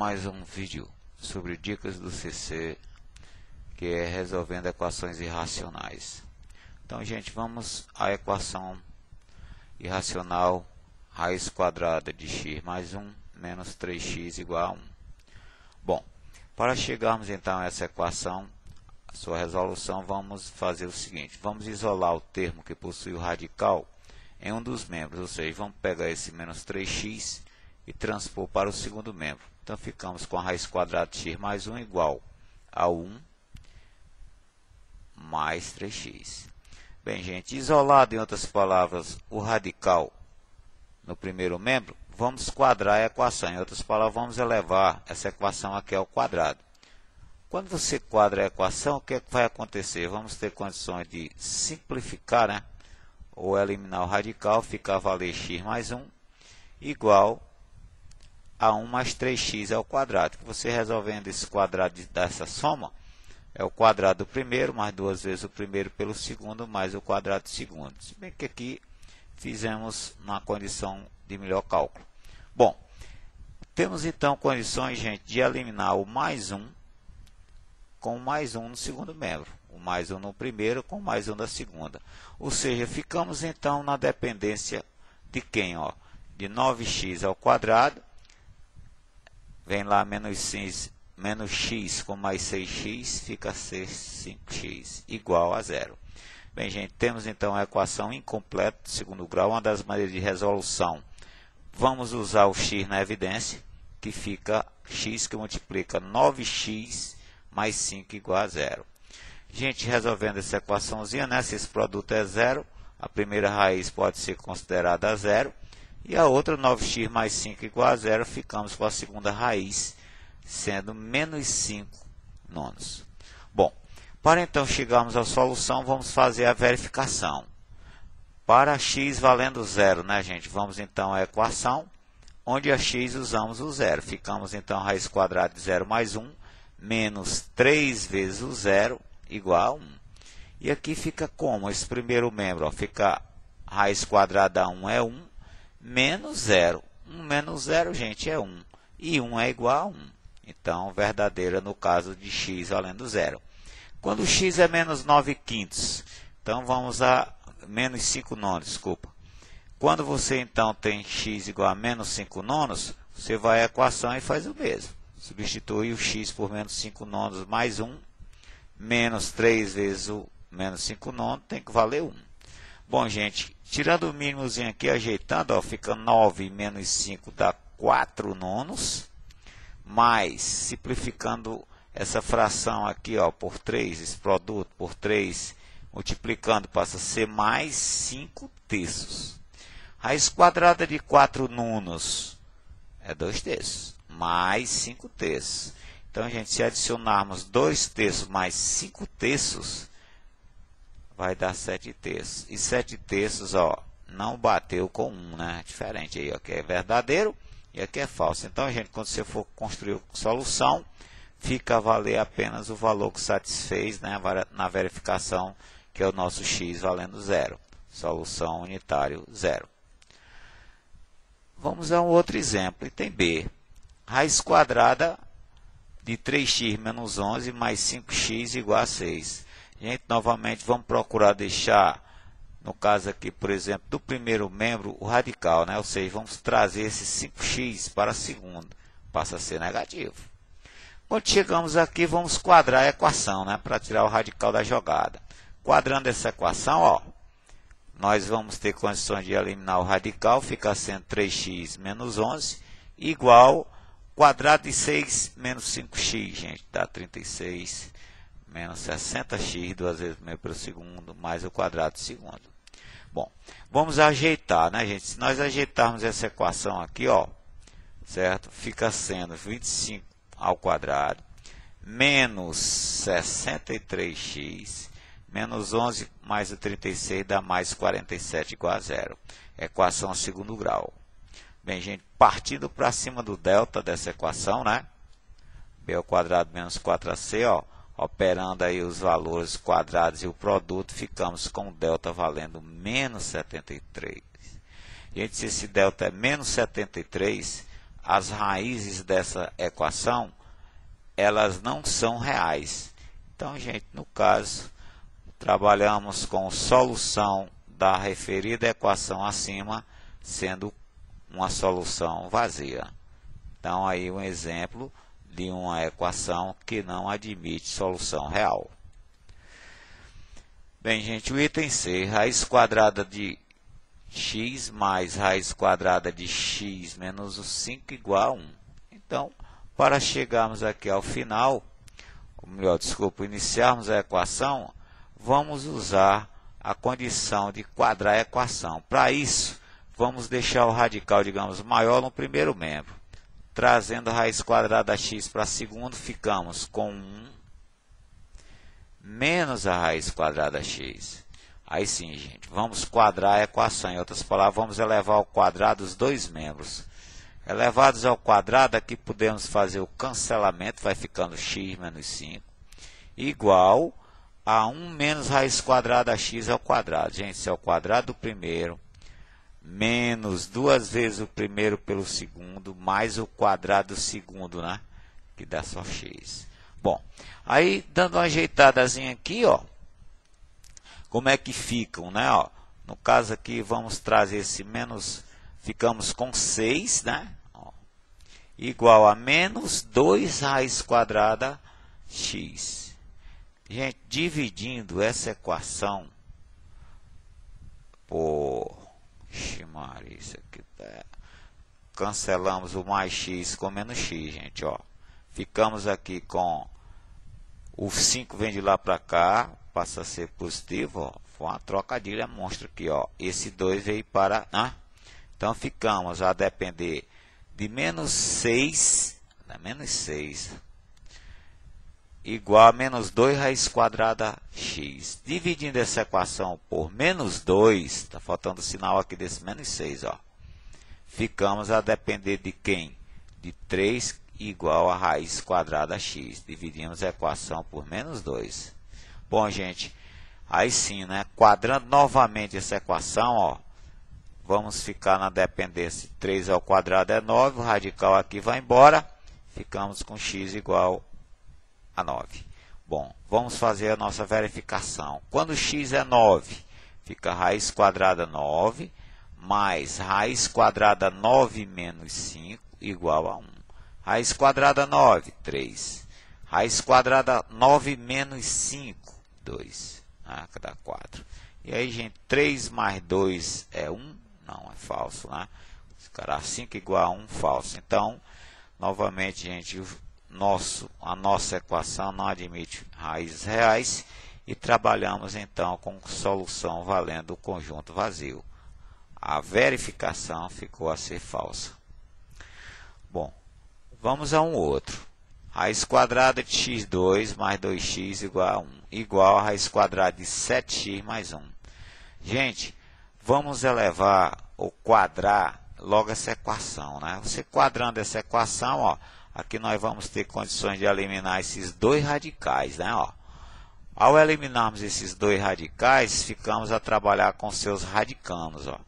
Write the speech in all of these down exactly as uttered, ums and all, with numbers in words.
mais um vídeo sobre dicas do C C, que é resolvendo equações irracionais. Então, gente, vamos à equação irracional raiz quadrada de x mais um menos três x igual a um. Bom, para chegarmos então a essa equação, a sua resolução, vamos fazer o seguinte: vamos isolar o termo que possui o radical em um dos membros, ou seja, vamos pegar esse menos três x e transpor para o segundo membro. Então ficamos com a raiz quadrada de x mais um igual a um mais três x. Bem, gente, isolado, em outras palavras, o radical no primeiro membro, vamos quadrar a equação. Em outras palavras, vamos elevar essa equação aqui ao quadrado. Quando você quadra a equação, o que, é que vai acontecer? Vamos ter condições de simplificar, né? Ou eliminar o radical, ficar a valer x mais um igual a um mais três x ao quadrado. Você resolvendo esse quadrado dessa soma, é o quadrado do primeiro, mais duas vezes o primeiro pelo segundo, mais o quadrado do segundo. Se bem que aqui fizemos uma condição de melhor cálculo. Bom, temos então condições, gente, de eliminar o mais um com o mais um no segundo membro. O mais um no primeiro com o mais um da segunda. Ou seja, ficamos então na dependência de quem? Ó? De nove x ao quadrado. Vem lá menos x, menos x com mais seis x, fica cinco x igual a zero. Bem, gente, temos então a equação incompleta de segundo grau, uma das maneiras de resolução. Vamos usar o x na evidência, que fica x que multiplica nove x mais cinco igual a zero. Gente, resolvendo essa equaçãozinha, né? Se esse produto é zero, a primeira raiz pode ser considerada zero. E a outra, nove x mais cinco igual a zero, ficamos com a segunda raiz, sendo menos cinco nonos. Bom, para então chegarmos à solução, vamos fazer a verificação. Para x valendo zero, né, gente? Vamos então à equação, onde a x usamos o zero. Ficamos então a raiz quadrada de zero mais um, menos três vezes o zero, igual a um. E aqui fica como? Esse primeiro membro, ó, fica raiz quadrada um é um, menos zero. um menos zero, gente, é um. E um é igual a um. Então, verdadeira no caso de x valendo zero. Quando x é menos nove quintos, então vamos a menos cinco nonos, desculpa. Quando você então tem x igual a menos cinco nonos, você vai à equação e faz o mesmo. Substitui o x por menos cinco nonos mais um, menos três vezes o menos cinco nonos, tem que valer um. Bom, gente, tirando o mínimozinho aqui, ajeitando, ó, fica nove menos cinco dá quatro nonos, mais, simplificando essa fração aqui, ó, por três, esse produto por três, multiplicando, passa a ser mais cinco terços. Raiz quadrada de quatro nonos é dois terços, mais cinco terços. Então, gente, se adicionarmos dois terços mais cinco terços, vai dar sete terços. E sete terços, ó, não bateu com um, né? Diferente aí, ó, que é verdadeiro e aqui é falso. Então, gente, quando você for construir a solução, fica a valer apenas o valor que satisfez, né, na verificação, que é o nosso x valendo zero. Solução unitário zero. Vamos a um outro exemplo. Item B. Raiz quadrada de três x menos onze mais cinco x igual a seis. Gente, novamente, vamos procurar deixar, no caso aqui, por exemplo, do primeiro membro, o radical, né? Ou seja, vamos trazer esse cinco x para a segunda. Passa a ser negativo. Quando chegamos aqui, vamos quadrar a equação, né? Para tirar o radical da jogada. Quadrando essa equação, ó, nós vamos ter condições de eliminar o radical, fica sendo três x menos onze, igual quadrado de seis menos cinco x, gente, dá trinta e seis, menos sessenta x, duas vezes meio pelo segundo, mais o quadrado do segundo. Bom, vamos ajeitar, né, gente? Se nós ajeitarmos essa equação aqui, ó, certo? Fica sendo vinte e cinco ao quadrado, menos sessenta e três x, menos onze mais o trinta e seis dá mais quarenta e sete igual a zero. Equação segundo grau. Bem, gente, partindo para cima do delta dessa equação, né? B ao quadrado menos quatro A C, ó, operando aí os valores quadrados e o produto, ficamos com o delta valendo menos setenta e três. Gente, se esse delta é menos setenta e três, as raízes dessa equação, elas não são reais. Então, gente, no caso, trabalhamos com solução da referida equação acima, sendo uma solução vazia. Então, aí um exemplo de uma equação que não admite solução real. Bem, gente, o item C, raiz quadrada de x mais raiz quadrada de x menos o cinco igual a um. Então, para chegarmos aqui ao final, ou melhor, desculpa, iniciarmos a equação, vamos usar a condição de quadrar a equação. Para isso, vamos deixar o radical, digamos, maior no primeiro membro. Trazendo a raiz quadrada x para segundo, ficamos com um menos a raiz quadrada x. Aí sim, gente, vamos quadrar a equação. Em outras palavras, vamos elevar ao quadrado os dois membros. Elevados ao quadrado, aqui podemos fazer o cancelamento, vai ficando x menos cinco, igual a um menos raiz quadrada x ao quadrado. Gente, isso é o quadrado do primeiro, menos duas vezes o primeiro pelo segundo, mais o quadrado do segundo, né? Que dá só x. Bom, aí dando uma ajeitadazinha aqui, ó, como é que ficam, né? Ó, no caso aqui, vamos trazer esse menos, ficamos com seis, né? Ó, igual a menos dois raiz quadrada x. Gente, dividindo essa equação por... Ixi, Maria, isso aqui tá... Cancelamos o mais x com menos x, gente, ó. Ficamos aqui com o cinco vem de lá para cá, passa a ser positivo, ó. Foi uma trocadilha monstra aqui, ó. Esse dois veio para... Né? Então, ficamos a depender de menos seis, né? Menos seis, igual a menos dois raiz quadrada x. Dividindo essa equação por menos dois, está faltando o sinal aqui desse menos seis, ó. Ficamos a depender de quem? De três igual a raiz quadrada x. Dividimos a equação por menos dois. Bom, gente, aí sim, né? Quadrando novamente essa equação, ó, vamos ficar na dependência de três ao quadrado é nove, o radical aqui vai embora, ficamos com x igual a nove. Bom, vamos fazer a nossa verificação. Quando x é nove, fica raiz quadrada nove, mais raiz quadrada nove menos cinco, igual a um. Raiz quadrada nove, três. Raiz quadrada nove menos cinco, dois. Ah, dá quatro. E aí, gente, três mais dois é um? Não, é falso, né? Ficará cinco igual a um, falso. Então, novamente, gente, o nosso, a nossa equação não admite raízes reais e trabalhamos, então, com solução valendo o conjunto vazio. A verificação ficou a ser falsa. Bom, vamos a um outro. Raiz quadrada de x dois mais dois x igual a um. Igual a raiz quadrada de sete x mais um. Gente, vamos elevar ou quadrar logo essa equação, né? Você quadrando essa equação, ó, aqui nós vamos ter condições de eliminar esses dois radicais, né? Ó. Ao eliminarmos esses dois radicais, ficamos a trabalhar com seus radicanos, ó.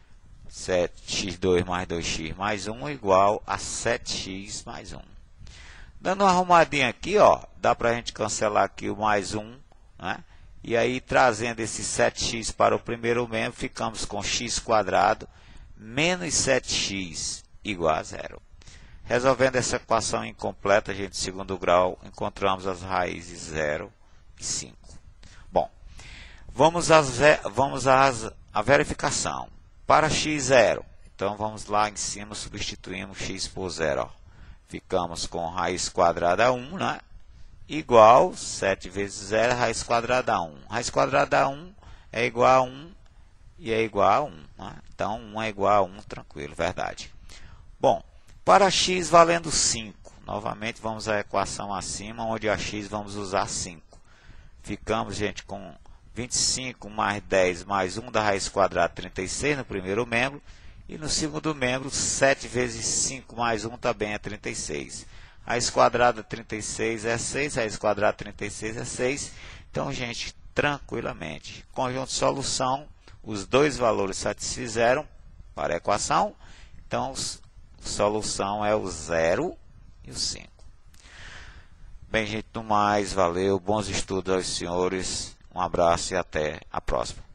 sete x dois mais dois x mais um igual a sete x mais um. Dando uma arrumadinha aqui, ó, dá para a gente cancelar aqui o mais um, né? E aí, trazendo esse sete x para o primeiro membro, ficamos com x quadrado menos sete x igual a zero. Resolvendo essa equação incompleta, gente, de segundo grau, encontramos as raízes zero e cinco. Bom, vamos às, vamos às, à verificação. Para x zero, então vamos lá em cima, substituímos x por zero, ó. Ficamos com raiz quadrada um, né? Igual sete vezes zero, raiz quadrada a um. Raiz quadrada a um é igual a um e é igual a um. Né? Então, um é igual a um, tranquilo, verdade. Bom, para x valendo cinco, novamente vamos à equação acima, onde a x vamos usar cinco. Ficamos, gente, com vinte e cinco mais dez mais um da raiz quadrada, trinta e seis no primeiro membro. E no segundo membro, sete vezes cinco mais um também é trinta e seis. Raiz quadrada trinta e seis é seis, raiz quadrada trinta e seis é seis. Então, gente, tranquilamente. Conjunto de solução, os dois valores satisfizeram para a equação. Então, solução é o zero e o cinco. Bem, gente, no mais, valeu, bons estudos aos senhores, um abraço e até a próxima.